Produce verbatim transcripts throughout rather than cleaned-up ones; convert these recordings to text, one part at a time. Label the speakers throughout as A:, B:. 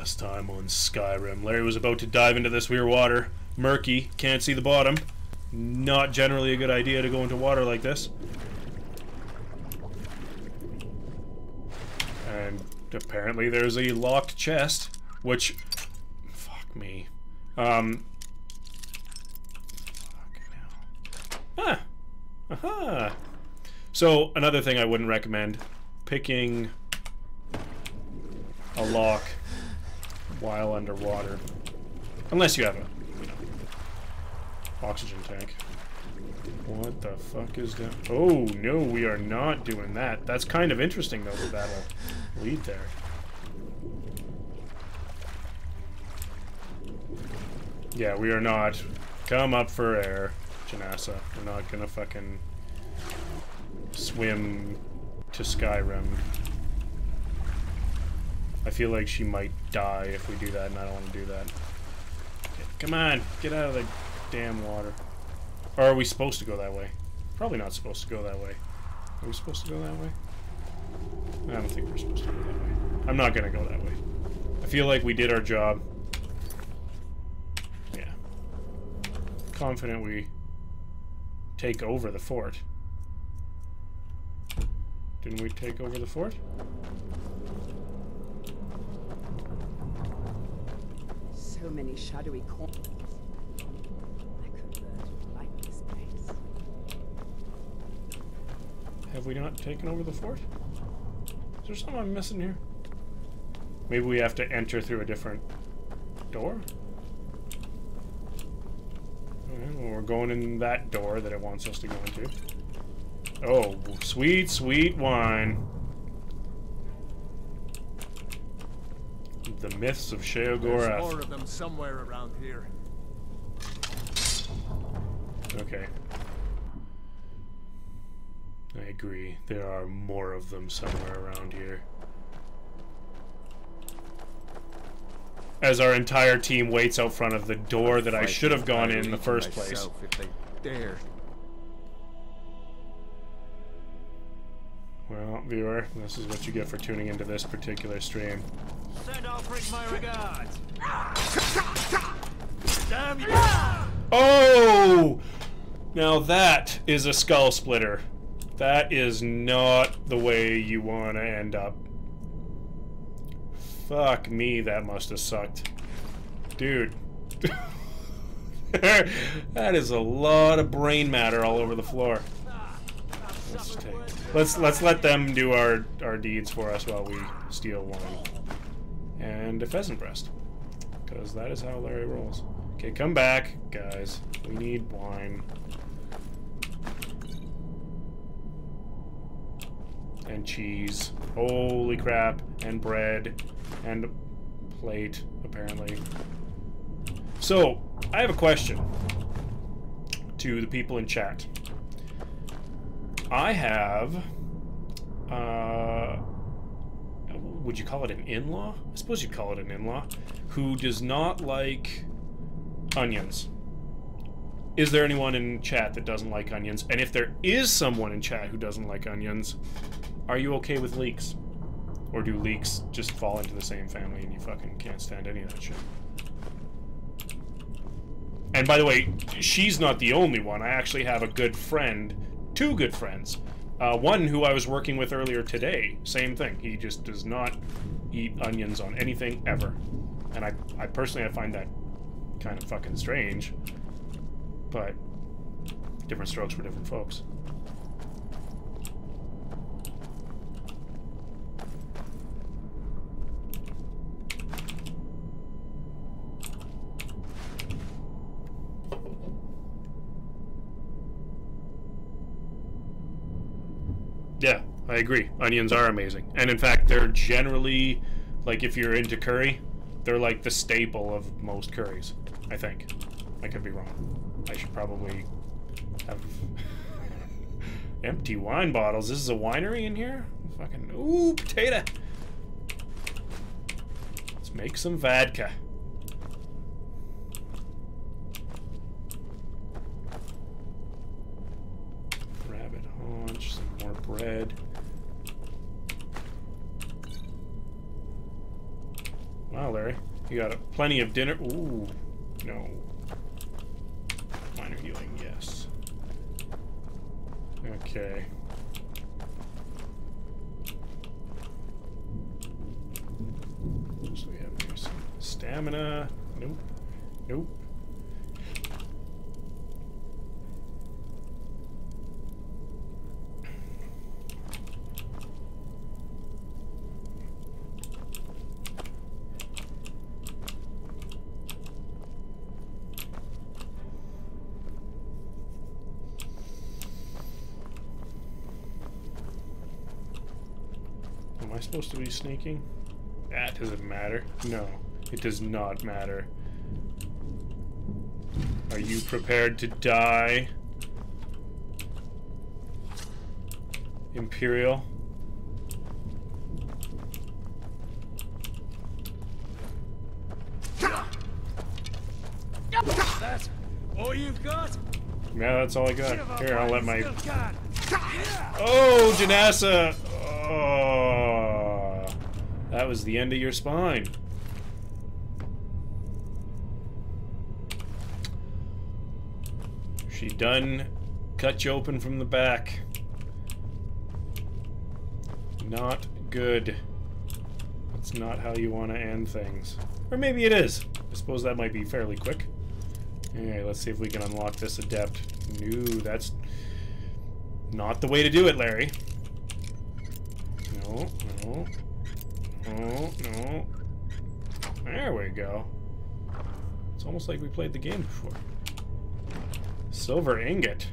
A: Last time on Skyrim, Larry was about to dive into this weird water. Murky, can't see the bottom. Not generally a good idea to go into water like this. And apparently there's a locked chest, which... Fuck me. Um... Fucking hell. Ah! Aha! So, another thing I wouldn't recommend. Picking a lock while underwater. Unless you have a, you know, oxygen tank. What the fuck is that? Oh, no, we are not doing that. That's kind of interesting, though, that that'll lead there. Yeah, we are not. Come up for air, Janassa. We're not gonna fucking swim to Skyrim. I feel like she might die if we do that, and I don't want to do that. Okay, come on, get out of the damn water. Or are we supposed to go that way? Probably not supposed to go that way. Are we supposed to go that way? I don't think we're supposed to go that way. I'm not gonna go that way. I feel like we did our job. Yeah. Confident we take over the fort. Didn't we take over the fort?
B: So many shadowy corners. I could learn to like this place.
A: Have we not taken over the fort? Is there something I'm missing here? Maybe we have to enter through a different door? Okay, well, we're going in that door that it wants us to go into. Oh, sweet, sweet wine. The myths of Sheogorath.
C: There's more of them somewhere around here.
A: Okay. I agree. There are more of them somewhere around here. As our entire team waits out front of the door that I should have gone in in the first place.
C: If they dare.
A: Well, viewer, this is what you get for tuning into this particular stream.
C: Send Alfred my regards. Damn you!
A: Oh! Now that is a skull splitter. That is not the way you want to end up. Fuck me, that must have sucked. Dude. That is a lot of brain matter all over the floor. Let's take, let's let's let them do our our deeds for us while we steal wine and a pheasant breast, because that is how Larry rolls. Okay, come back, guys. We need wine and cheese. Holy crap! And bread and a plate, apparently. So I have a question to the people in chat. I have, uh, would you call it an in-law? I suppose you'd call it an in-law, who does not like onions. Is there anyone in chat that doesn't like onions? And if there is someone in chat who doesn't like onions, are you okay with leeks? Or do leeks just fall into the same family and you fucking can't stand any of that shit? And by the way, she's not the only one. I actually have a good friend, two good friends. Uh, one who I was working with earlier today, same thing. He just does not eat onions on anything ever. And I, I personally, I find that kind of fucking strange. But different strokes for different folks. Yeah, I agree. Onions are amazing. And in fact, they're generally, like if you're into curry, they're like the staple of most curries, I think. I could be wrong. I should probably have empty wine bottles. This is a winery in here? Fucking, ooh, potato. Let's make some vodka. Rabbit haunch, some more bread. Wow, Wow, Larry. You got plenty of dinner. Ooh. No. Minor healing, yes. Okay. So we have here some stamina. Nope. Nope. Am I supposed to be sneaking? That doesn't matter. No, it does not matter. Are you prepared to die? Imperial?
C: That's all you've got?
A: Yeah, that's all I got. Here, I'll let my... Oh, Janassa! Oh, that was the end of your spine. She done cut you open from the back. Not good. That's not how you want to end things. Or maybe it is. I suppose that might be fairly quick. Okay, let's see if we can unlock this adept. No, that's not the way to do it, Larry. No, no. No, no. There we go. It's almost like we played the game before. Silver ingot.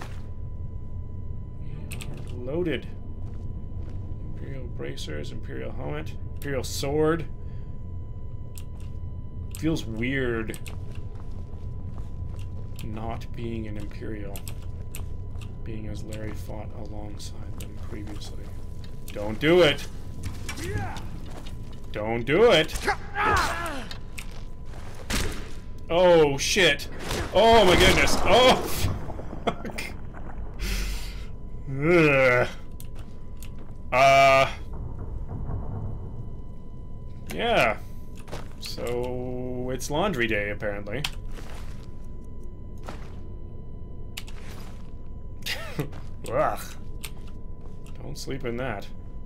A: We are loaded. Imperial bracers, Imperial helmet, Imperial sword. Feels weird not being an Imperial, being as Larry fought alongside them previously. Don't do it! Don't do it! Oh, shit! Oh my goodness! Oh, fuck! Ugh. Uh... Yeah. So, it's laundry day, apparently. Ugh. Don't sleep in that.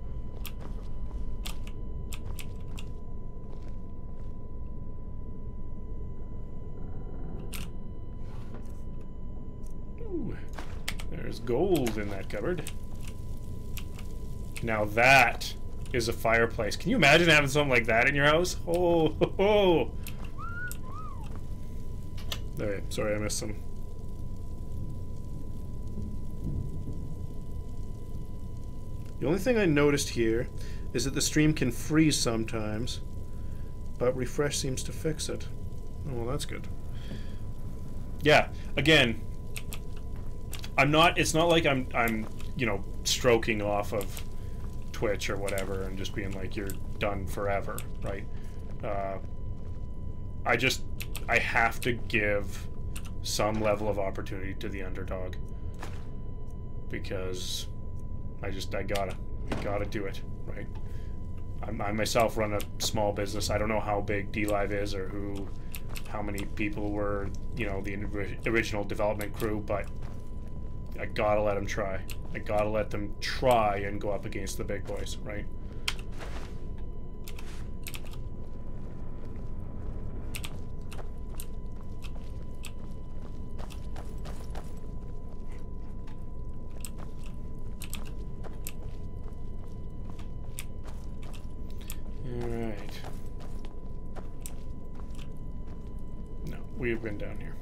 A: Ooh, there's gold in that cupboard. Now that is a fireplace. Can you imagine having something like that in your house? Oh, ho, ho. Okay, sorry I missed some. The only thing I noticed here is that the stream can freeze sometimes, but refresh seems to fix it. Oh, well, that's good. Yeah, again, I'm not, it's not like I'm, I'm, you know, stroking off of Twitch or whatever and just being like, you're done forever, right? Uh, I just, I have to give some level of opportunity to the underdog. Because I just, I gotta, I gotta do it, right? I'm, I myself run a small business. I don't know how big DLive is or who, how many people were, you know, the original development crew, but I gotta let them try. I gotta let them try and go up against the big boys, right? Alright. No, we've been down here.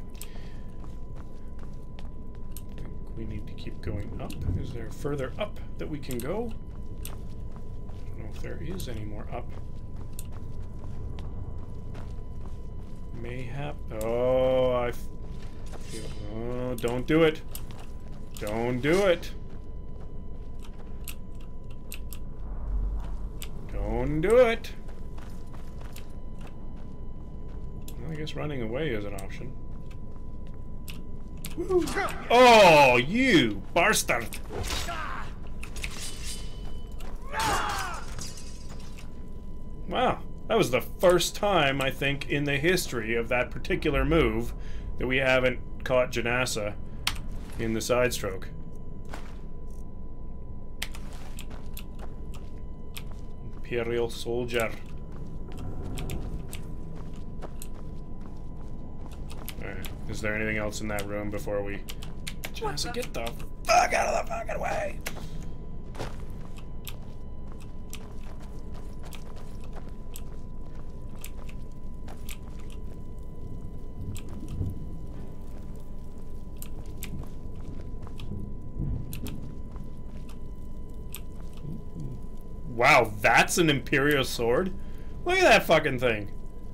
A: I think we need to keep going up. Is there further up that we can go? I don't know if there is any more up. Mayhap. Oh, I feel. Oh, don't do it. Don't do it. Don't do it. Well, I guess running away is an option. Woo. Oh, you bastard! Wow, That was the first time, I think, in the history of that particular move that we haven't caught Janassa in the side stroke. Imperial soldier. Alright, is there anything else in that room before we... Janassa, get the fuck out of the fucking way! Wow, that's an Imperial sword? Look at that fucking thing.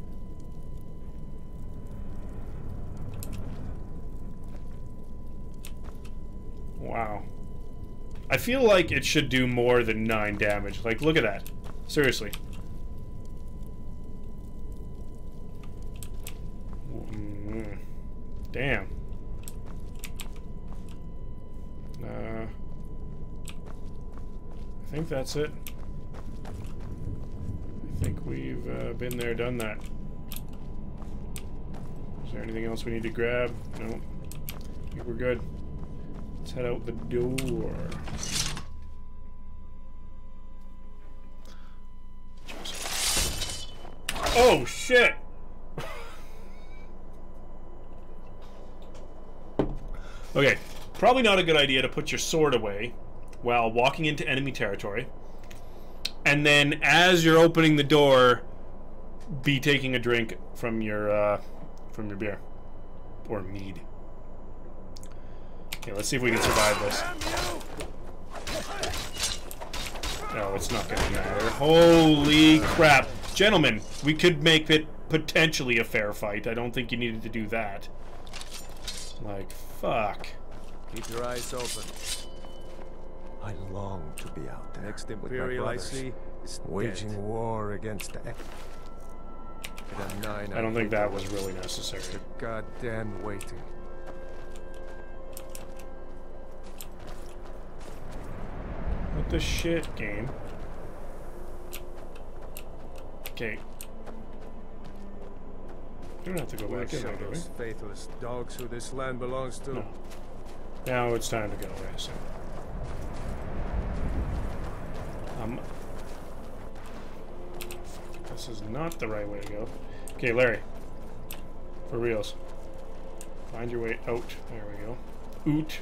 A: Wow. I feel like it should do more than nine damage. Like, look at that. Seriously. Mm, damn. Uh, I think that's it. I think we've uh, been there, done that. Is there anything else we need to grab? No. I think we're good. Let's head out the door. Oh, shit! Okay, probably not a good idea to put your sword away while walking into enemy territory. And then, as you're opening the door, be taking a drink from your uh, from your beer or mead. Okay, let's see if we can survive this. No, it's not gonna matter. Holy crap, gentlemen! We could make it potentially a fair fight. I don't think you needed to do that. Like, fuck.
C: Keep your eyes open.
D: I long to be out there.
C: Next
D: with my
C: Imperial I
D: brothers,
C: see is
D: waging
C: dead.
D: war against the. Nine
A: I don't think that was really necessary.
D: Goddamn waiting.
A: What the shit, game? Okay. You don't have to go
C: We'll
A: back in
C: show
A: there, do we?
C: those faithless dogs who this land belongs to.
A: No. Now it's time to go, I assume. Um. Fuck, this is not the right way to go. Okay, Larry. For reals. Find your way out. There we go. Oot.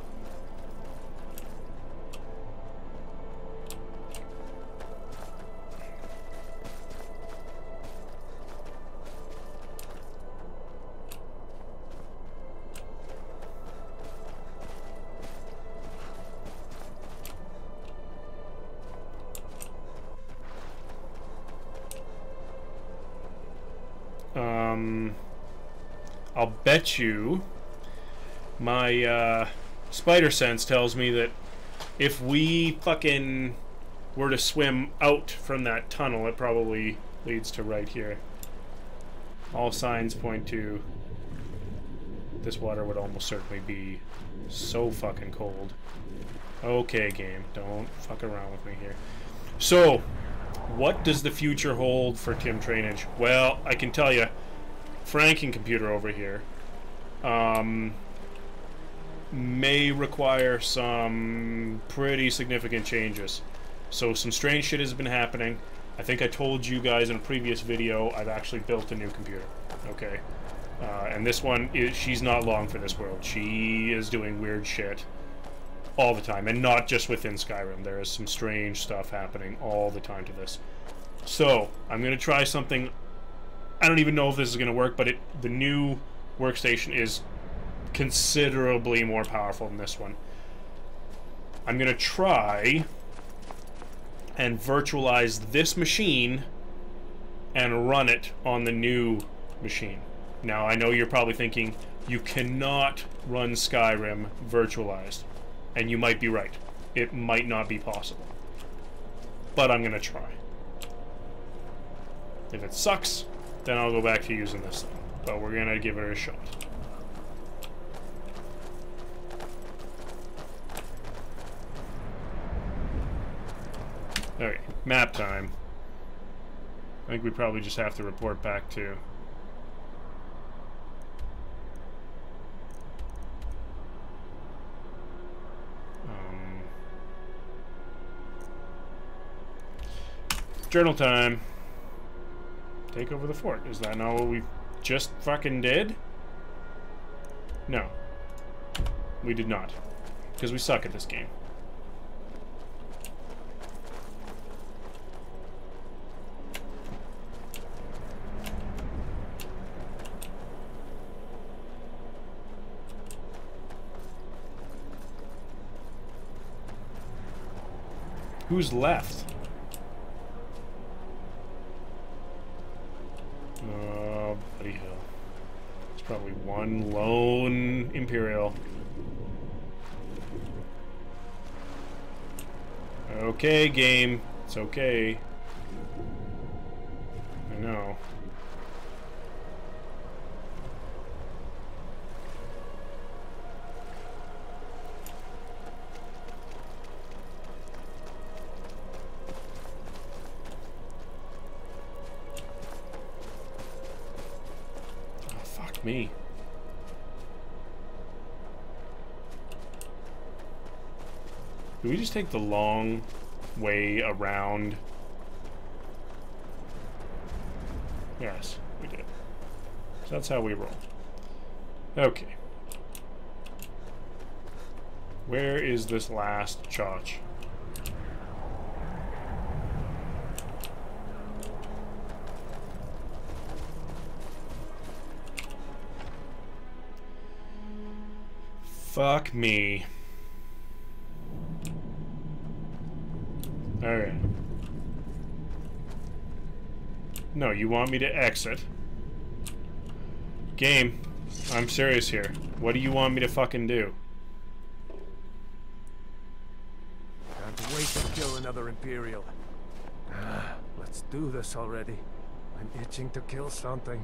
A: Um, I'll bet you my uh, spider sense tells me that if we fucking were to swim out from that tunnel, it probably leads to right here. All signs point to this water would almost certainly be so fucking cold. Okay, game, don't fuck around with me here. So, what does the future hold for Tim Trainage? Well, I can tell you, Franking computer over here um, may require some pretty significant changes. So some strange shit has been happening. I think I told you guys in a previous video I've actually built a new computer. Okay, uh, and this one is she's not long for this world. She is doing weird shit all the time, and not just within Skyrim. There is some strange stuff happening all the time to this. So I'm gonna try something. I don't even know if this is gonna work, but it the new workstation is considerably more powerful than this one. I'm gonna try and virtualize this machine and run it on the new machine. Now I know you're probably thinking you cannot run Skyrim virtualized, and you might be right. It might not be possible, but I'm gonna try. If it sucks, then I'll go back to using this thing, but we're gonna give it a shot. Alright, map time. I think we probably just have to report back to... Um, journal time. Take over the fort. Is that not what we just fucking did? No. We did not. Because we suck at this game. Who's left? Oh, Bloody hell. It's probably one lone Imperial. Okay, game. It's okay. I know. Oh, fuck me. Do we just take the long way around? Yes, we did. So that's how we roll. Okay. Where is this last chotch? Fuck me. Alright. No, you want me to exit? Game, I'm serious here. What do you want me to fucking do?
C: Can't wait to kill another Imperial. Ah, let's do this already. I'm itching to kill something.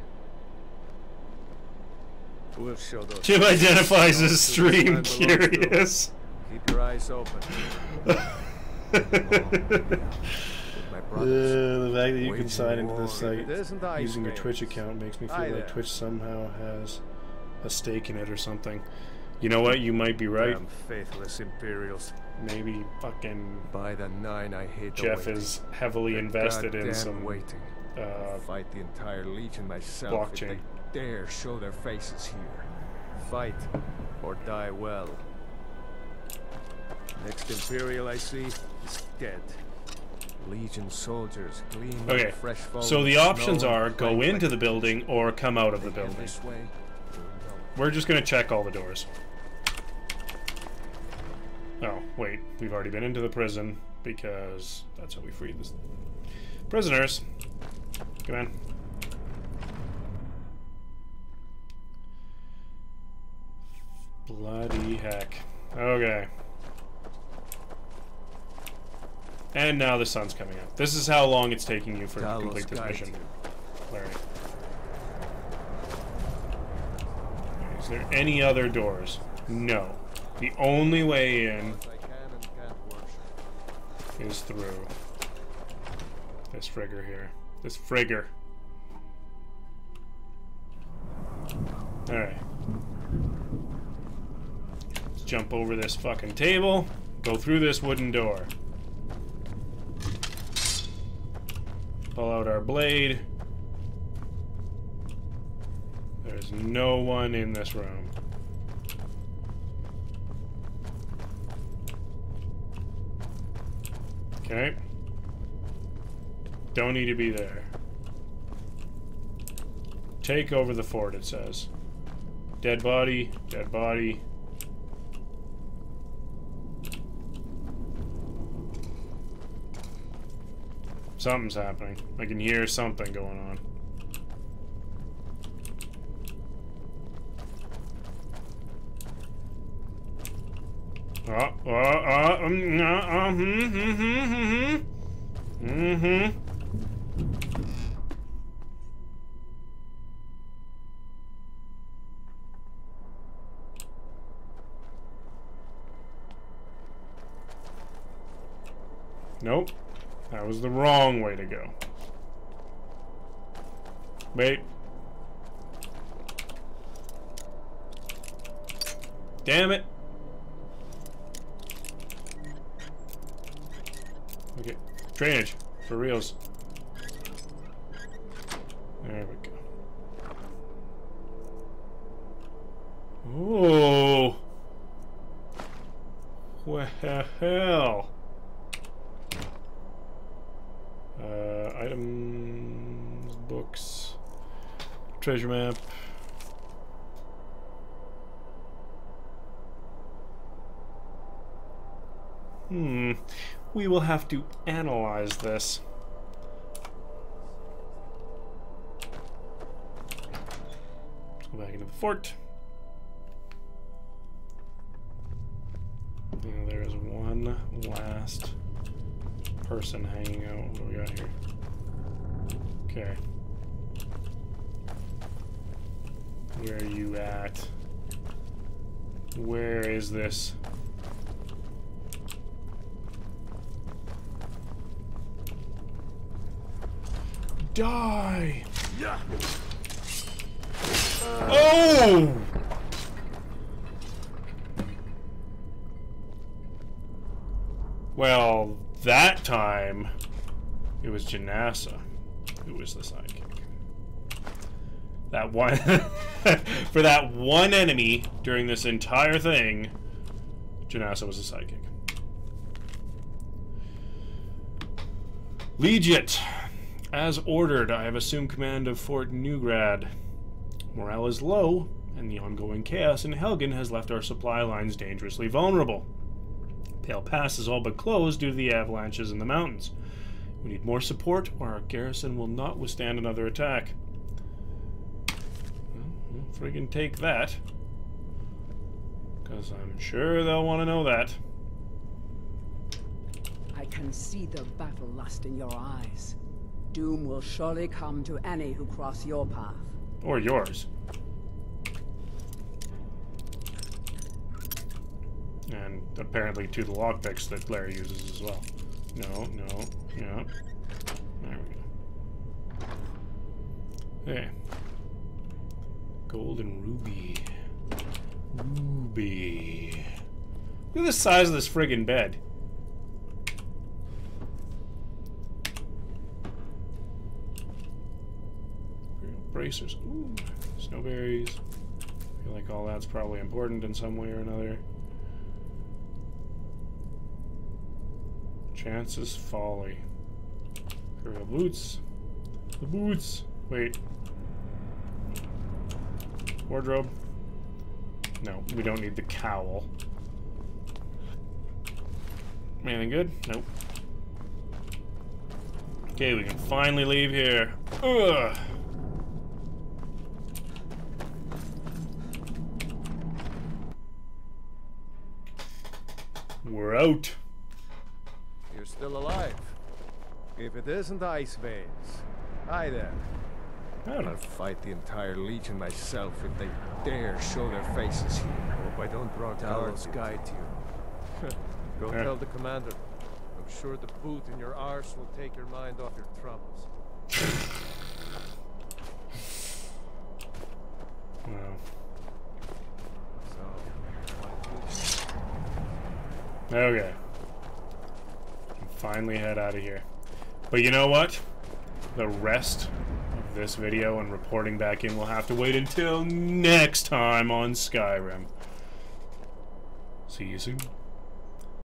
C: We'll show those.
A: Jim identifies as
C: Those
A: stream
C: who this land belongs to.
A: curious.
C: Keep your eyes open. With my
A: Uh,
C: brothers.
A: the fact that you can
C: Waging
A: sign into
C: war.
A: this site
C: It isn't ice
A: using your
C: veins.
A: Twitch account makes me feel
C: Hi
A: like
C: there.
A: Twitch somehow has a stake in it or something. You know what? You might be right.
C: Damn faithless Imperials.
A: Maybe fucking
C: By the nine, I hate the
A: Jeff
C: waiting.
A: is heavily
C: The
A: invested in
C: goddamn
A: some
C: waiting.
A: uh,
C: Fight the entire Legion myself
A: blockchain.
C: if they dare show their faces here. Fight or die well. Next Imperial I see is dead. Legion soldiers gleaming
A: Okay,
C: fresh fallen
A: so the options
C: snow,
A: are go
C: flank
A: into
C: like
A: the building or come out of the
C: they head
A: building.
C: this way,
A: We're just gonna check all the doors. Oh, wait, we've already been into the prison because that's how we freed the prisoners. Come on. Bloody heck. Okay. And now the sun's coming up. This is how long it's taking you for to
C: Talos
A: complete this
C: guide
A: mission,
C: you.
A: Larry. Is there any other doors? No. The only way in
C: I can and can't worship.
A: is through this frigger here. This frigger. Alright. Let's jump over this fucking table. Go through this wooden door. Pull out our blade. There's no one in this room. Okay. Don't need to be there. Take over the fort, it says. Dead body, dead body. Something's happening. I can hear something going on. Oh, oh, oh, um, uh, uh, hmm, hmm, hmm, hmm, hmm. Nope. That was the wrong way to go. Wait. Damn it. Okay. Drainage. For reals. There we go. Oh. What the hell? Uh, items, books, treasure map. Hmm. We will have to analyze this. Let's go back into the fort. Now there is one last person hanging out. What do we got here? Okay. Where are you at? Where is this? Die!
C: Yeah.
A: Oh! Well, that time it was Janassa who was the sidekick. That one for that one enemy during this entire thing, Janassa was the sidekick. Legit. As ordered, I have assumed command of Fort Neugrad. Morale is low, and the ongoing chaos in Helgen has left our supply lines dangerously vulnerable. Pale Pass is all but closed due to the avalanches in the mountains. We need more support, or our garrison will not withstand another attack. Well, we'll friggin' take that. Because I'm sure they'll want to know that.
B: I can see the battle lust in your eyes. Doom will surely come to any who cross your path.
A: Or yours. And apparently to the lockpicks that Larry uses as well. No, no, yeah. There we go. Hey. Golden ruby. Ruby. Look at the size of this friggin' bed. Bracers. Ooh, snowberries. I feel like all that's probably important in some way or another. Chances folly. Imperial boots. The boots. Wait. Wardrobe. No, we don't need the cowl. Anything good? Nope. Okay, we can finally leave here. Ugh. We're out.
C: You're still alive. If it isn't Ice Veins. Hi there.
A: I don't know.
C: I'll fight the entire Legion myself if they dare show their faces here. Hope I don't draw cowards guide you. Go
A: Yeah.
C: tell the commander. I'm sure the boot in your arse will take your mind off your troubles.
A: Wow.
C: So,
A: Okay. Can finally head out of here. But you know what? The rest of this video and reporting back in will have to wait until next time on Skyrim. See you soon.